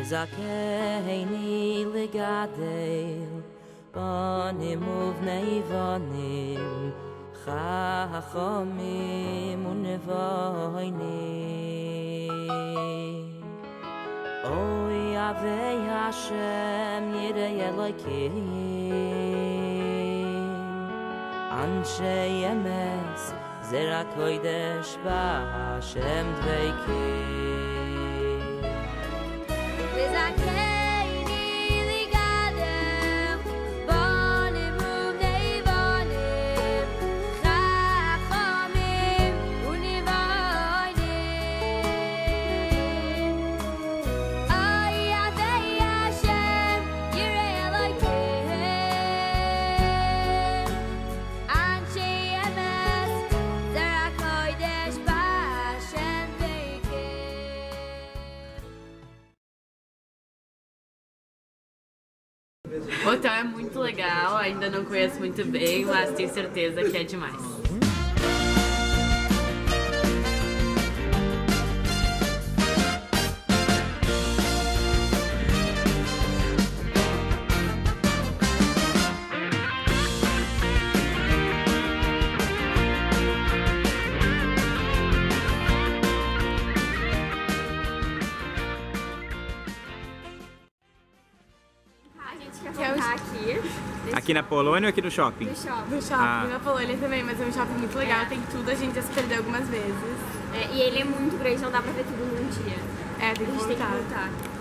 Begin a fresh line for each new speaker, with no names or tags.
וזכני לגדל בנים ובני בנים חכמים ונבונים אוי אבי השם יראי אלוקים אנשי אמס זרע קודש בהשם דבקים
O hotel é muito legal, ainda não conheço muito bem, mas tenho certeza que é demais.
Quer voltar aqui.
Aqui na Polônia ou aqui no shopping?
No shopping, na Polônia também, mas é um shopping muito legal, tem tudo, a gente já se perdeu algumas vezes.
E ele é muito grande, não dá pra ver tudo num dia.
Tem que voltar.